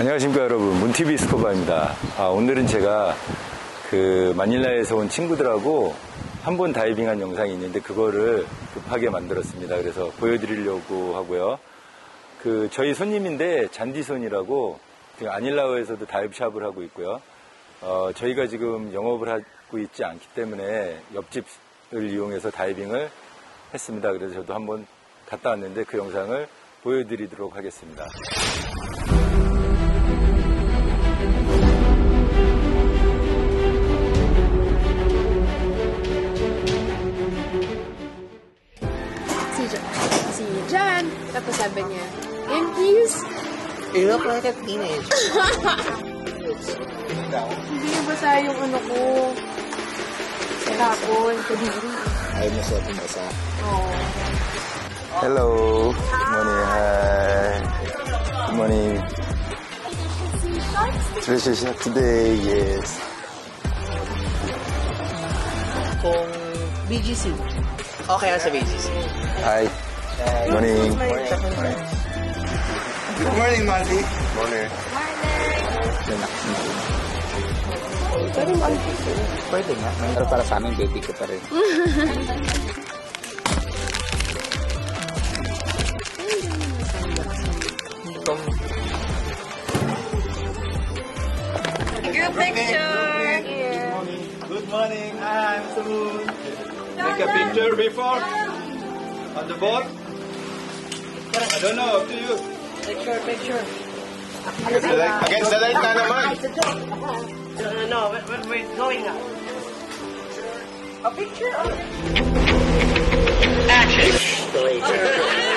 안녕하십니까 여러분, 문TV 스쿠바입니다. 오늘은 제가 그 마닐라에서 온 친구들하고 한 번 다이빙한 영상이 있는데 그거를 급하게 만들었습니다. 그래서 보여드리려고 하고요. 그 저희 손님인데 잔디손이라고 아닐라오에서도 다이브샵을 하고 있고요. 저희가 지금 영업을 하고 있지 않기 때문에 옆집을 이용해서 다이빙을 했습니다. 그래서 저도 한번 갔다 왔는데 그 영상을 보여드리도록 하겠습니다. Si John, tapos sabi niya, Yankees? You look like a teenager. Hindi niya basa yung ano ko. Kahapon, kadiri. Ayaw mo sa ating basa. Oo. Hello. Good morning. Hi. Good morning. Treasure shot today, yes. Kung BGC. Okay lang sa BGC. Hi. Good morning. Good morning, Mandy. Morning. Pero pwede nga. Pero para sa amin, baby ko pa rin. Good picture! Good morning, I'm Moon. Take a picture before on the boat. I don't know, up to you. Picture. Against the light na naman. No, we're going out. A picture of... Action!